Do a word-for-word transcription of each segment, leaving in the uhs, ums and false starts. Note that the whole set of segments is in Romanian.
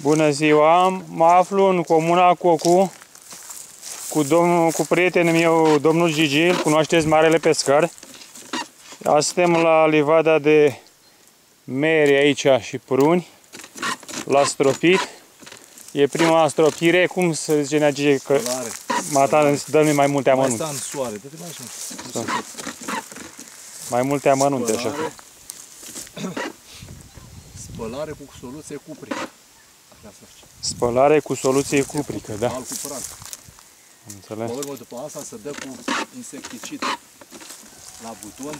Bună ziua! Mă aflu în comuna Cocu cu, domnul, cu prietenul meu, domnul Gigi, îl cunoașteți, marele pescar. Azi suntem la livada de mere aici și pruni, la stropit. E prima stropire, cum să zice, Nea Gigi, că mata, dă-mi mai multe amănunte. Mai sta în soare, dă-te mai așa. Mai multe amănunte, așa. Spălare cu soluție cuprică. Spălare cu soluție cuprică, da. Al cuprant. Înțeles. Pe urmă, după asta, se dă cu insecticid la buton.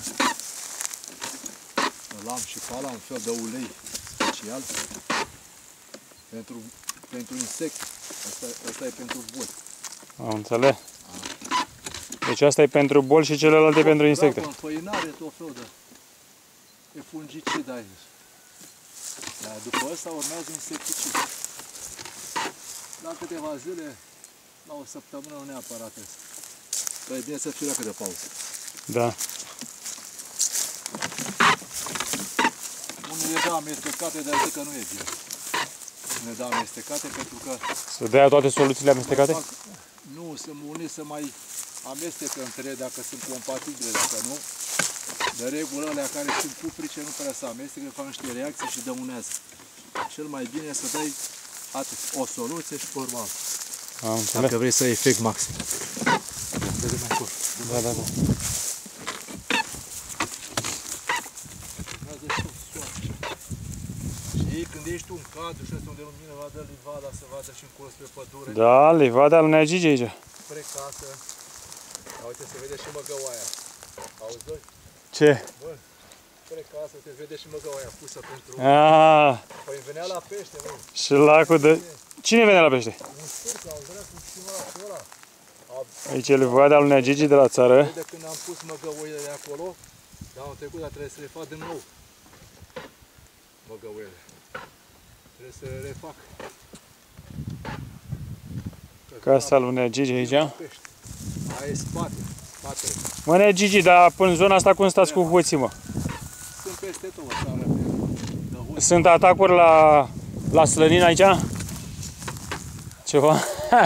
Lam și pala, un fel de ulei special. Pentru, pentru insecte. Asta, asta e pentru boli. Am înțeles. Deci asta e pentru boli și celelalte da, pentru insecte. Da, înfăinare, tot fel de... E fungicid aici. Dar după asta urmează insecticid. La câteva zile, la o săptămână, nu neapărat asta. Dar e bine să fie de pauză. Da. Unii le dă amestecate, dar zic că nu e bine. Nu le dă amestecate pentru că... Să dea toate soluțiile amestecate? Fac, nu, să unii să mai amestecă între ele dacă sunt compatibile, dacă nu. De regulă, alea care sunt cuprice nu prea se amestecă, fac niște reacții și dăunează. Cel mai bine să dai atât, o soluție și pe urmă altă. Am înțeles. Dacă vrei să ai efect maxim. Dă-te mai încolo. Da, da, da. Și când ești un cadru și ăsta unde lumină va dă livada să vadă și încolo spre pădure. Da, livada lui Nea Gigi aici. Spre casă. Da, uite, se vede și măgăoaia. Auzi, doi? Ce? Bă, spre casă se vede și măgăoaia pusă pentru... Ah. Păi venea la pește, mă. Și lacul de... Cine venea la pește? Un stârc, auzi, vrea cu cineva acolo. Aici e livada lui Nea Gigi de la țară. De când am pus măgăoile acolo, dar anul trecut, dar trebuie să le fac din nou. Măgăoile. Trebuie să le refac. Casa lui Nea Gigi aici. Aia e spate, spatele. Mă, Nea Gigi, dar până în zona asta cum stați cu hoții, mă? Sunt peste tot, țară. Sunt atacuri la, la Slănin aici? Ceva?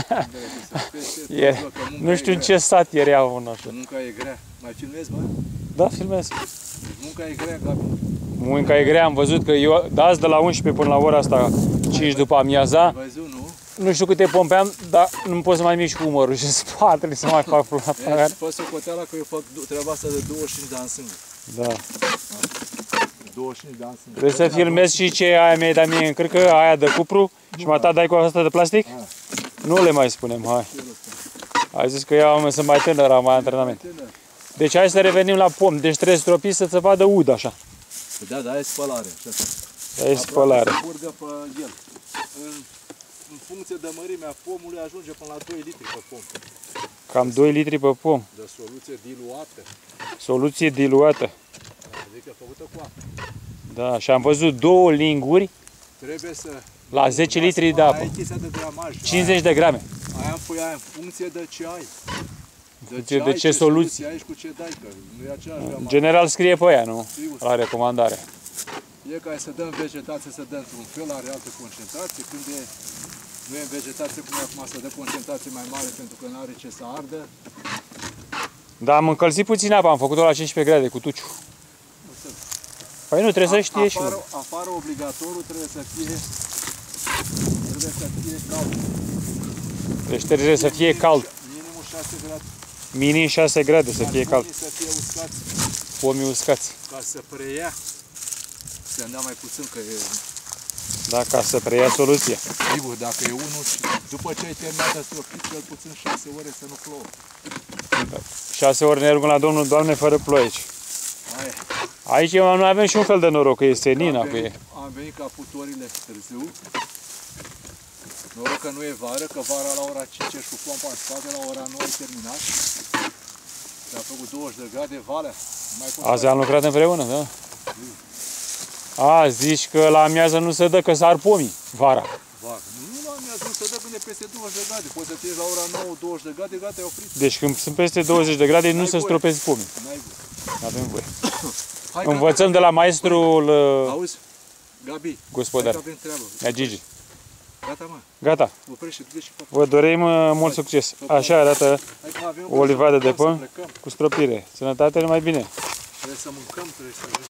E, nu știu în ce sat era unul așa. Munca e grea. Mai filmezi, bă? Da, filmez. Munca e grea, Gabi. Munca e grea, am văzut că eu, de azi de la unsprezece până la ora asta, cinci după amiaza. Văzut, nu? Nu știu câte pompe am, dar nu pot să mai mișc cu umărul și spatele să mai fac plata. Și fă socoteala că eu fac treaba asta de douăzeci și cinci de ani singur. Da. douăzeci și cinci de ani singur. Trebuie să filmez și ce aia mi-ai dat mie în cârcă, aia de cupru și mă ta dai cu asta de plastic? A. Nu le mai spunem, hai. Ai zis că eu sunt mai tânăr, am mai antrenament. Deci hai să revenim la pom. Deci trebuie stropi să se vadă ud așa. Da, da, e spălare. Da, e spălare. Curgă pe el. În, în funcție de mărimea pomului ajunge până la doi litri pe pom. Cam doi litri pe pom. De soluție diluată. Soluție diluată. Adică făcută cu apă. Da, și am văzut două linguri. Trebuie să... La zece litri de apă. Aia e chestia de gramaj. cincizeci de grame. Aia îmi pui aia în funcție de ce ai. De ce, de ce soluție ai și cu ce dai, că nu e aceeași gramaj. General scrie pe aia, nu? La recomandare. E ca să dăm vegetație, să dăm într-un fel, are altă concentrație. Când e, nu e vegetație, cum e acum, să dă concentrație mai mare pentru că nu are ce să ardă. Da, am încălzit puțin apă, am făcut-o la cincisprezece grade cu tuciu. Păi nu, trebuie să știe și afară, afară obligatoriu trebuie să fie, trebuie să fie cald. Deci trebuie să fie cald. Minimum șase grade. Minim șase grade să fie cald. Să fie uscați. Pomii uscați. Ca să preia. Să ne dea mai puțin că e... Da, ca să preia soluția. Sigur, dacă e unul și după ce ai terminat de stropit, cel puțin șase ore să nu plouă. Da. șase ore ne rugăm la Domnul, Doamne, fără ploi aici. Aia. Aici noi avem și un fel de noroc, că e senina. Am venit, e... am venit ca putorile târziu. Noroc că nu e vară, că vara la ora cinci și cu pompa în spate, la ora nouă ai terminat. Și-a făcut douăzeci de grade, valea. Mai Azi am lucrat împreună, da? A, zici că la amiază nu se dă, că s-ar pomii, vara. Vara. Nu la amiază, nu se dă când e peste douăzeci de grade. Poți să fie la ora nouă, douăzeci de grade, gata, ai oprit. Deci când sunt peste douăzeci de grade, nu se stropesc pomii. N-ai voie. N-avem voie. Hai, învățăm de la maestrul Auzi, Gabi, gospodar, hai că avem treabă. Nea Gigi. Gata, mă. Gata. Oprește, du-te și fă. Vă dorim uh, mult succes. Așa arată Hai că avem o livadă de să pom plecăm. cu stropire. Sănătate, numai bine. Trebuie să mâncăm, trebuie să...